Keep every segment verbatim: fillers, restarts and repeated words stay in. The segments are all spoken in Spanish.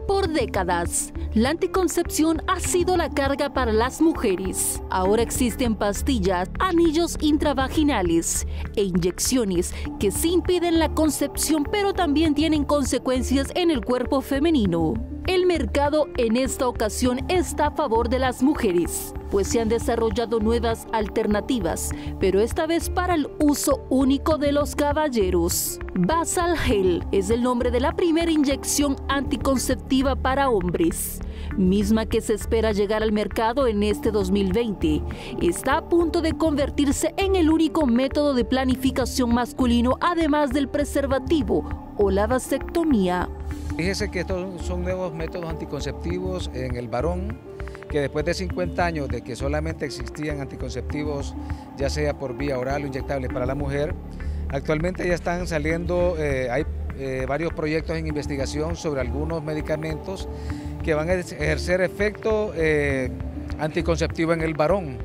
Por décadas, la anticoncepción ha sido la carga para las mujeres. Ahora existen pastillas, anillos intravaginales e inyecciones que sí impiden la concepción, pero también tienen consecuencias en el cuerpo femenino. El mercado en esta ocasión está a favor de las mujeres, pues se han desarrollado nuevas alternativas, pero esta vez para el uso único de los caballeros. Basal Gel es el nombre de la primera inyección anticonceptiva para hombres, misma que se espera llegar al mercado en este dos mil veinte. Está a punto de convertirse en el único método de planificación masculino, además del preservativo o la vasectomía. Fíjese que estos son nuevos métodos anticonceptivos en el varón, que después de cincuenta años de que solamente existían anticonceptivos, ya sea por vía oral o inyectable para la mujer, actualmente ya están saliendo, eh, hay eh, varios proyectos en investigación sobre algunos medicamentos que van a ejercer efecto eh, anticonceptivo en el varón.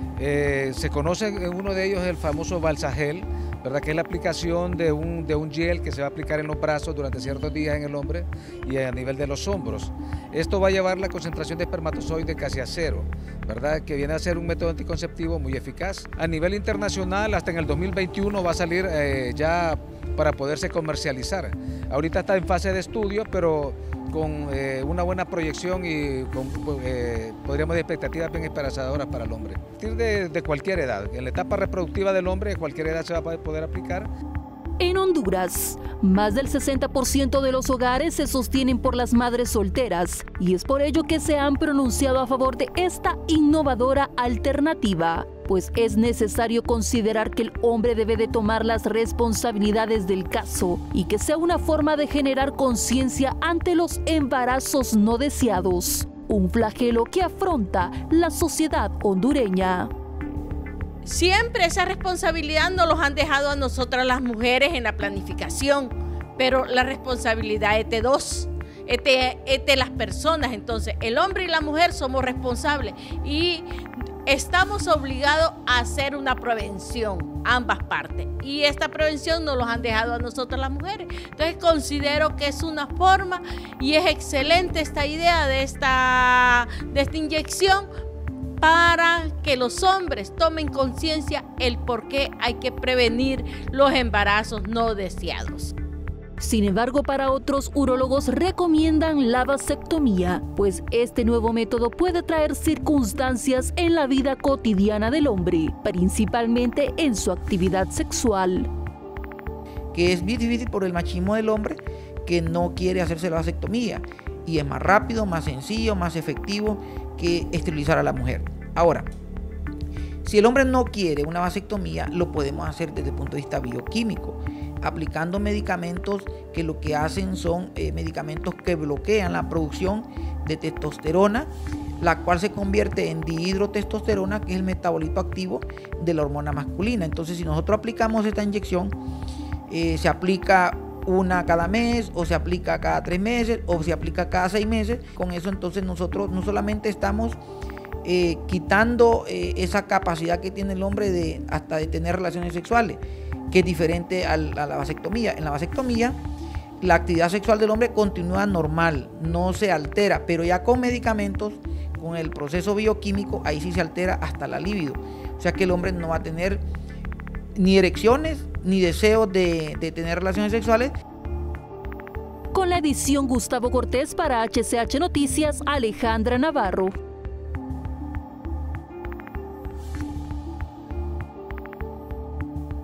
Eh, se conoce, uno de ellos es el famoso Basal Gel, ¿verdad? Que es la aplicación de un, de un gel que se va a aplicar en los brazos durante ciertos días en el hombre y a nivel de los hombros. Esto va a llevar la concentración de espermatozoides casi a cero, ¿verdad? Que viene a ser un método anticonceptivo muy eficaz. A nivel internacional, hasta en el dos mil veintiuno va a salir eh, ya para poderse comercializar. Ahorita está en fase de estudio, pero con eh, una buena proyección y con, eh, podríamos decir, expectativas bien esperanzadoras para el hombre. A partir de, de cualquier edad, en la etapa reproductiva del hombre, a cualquier edad se va a poder aplicar. En Honduras, más del sesenta por ciento de los hogares se sostienen por las madres solteras, y es por ello que se han pronunciado a favor de esta innovadora alternativa, pues es necesario considerar que el hombre debe de tomar las responsabilidades del caso y que sea una forma de generar conciencia ante los embarazos no deseados, un flagelo que afronta la sociedad hondureña. Siempre esa responsabilidad nos los han dejado a nosotras las mujeres en la planificación, pero la responsabilidad es de dos, es de, es de las personas. Entonces el hombre y la mujer somos responsables y estamos obligados a hacer una prevención, ambas partes, y esta prevención nos los han dejado a nosotras las mujeres. Entonces considero que es una forma y es excelente esta idea de esta, de esta inyección, para que los hombres tomen conciencia el por qué hay que prevenir los embarazos no deseados. Sin embargo, para otros urólogos recomiendan la vasectomía, pues este nuevo método puede traer circunstancias en la vida cotidiana del hombre, principalmente en su actividad sexual. Que es bien difícil por el machismo del hombre que no quiere hacerse la vasectomía, y es más rápido, más sencillo, más efectivo que esterilizar a la mujer. Ahora, si el hombre no quiere una vasectomía, lo podemos hacer desde el punto de vista bioquímico, aplicando medicamentos que lo que hacen son eh, medicamentos que bloquean la producción de testosterona, la cual se convierte en dihidrotestosterona, que es el metabolito activo de la hormona masculina. Entonces, si nosotros aplicamos esta inyección, eh, se aplica una cada mes, o se aplica cada tres meses, o se aplica cada seis meses. Con eso entonces nosotros no solamente estamos eh, quitando eh, esa capacidad que tiene el hombre de hasta de tener relaciones sexuales, que es diferente al, a la vasectomía. En la vasectomía la actividad sexual del hombre continúa normal, no se altera, pero ya con medicamentos, con el proceso bioquímico, ahí sí se altera hasta la libido. O sea que el hombre no va a tener ni erecciones, ni deseos de, de tener relaciones sexuales. Con la edición Gustavo Cortés para H C H Noticias, Alejandra Navarro.